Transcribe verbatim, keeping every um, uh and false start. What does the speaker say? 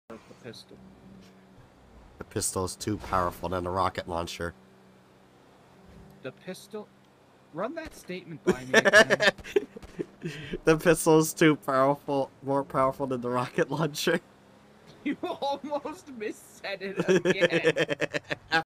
The pistol. The pistol is too powerful than the rocket launcher. The pistol? Run that statement by me again. The pistol is too powerful, more powerful than the rocket launcher. You almost missaid it again.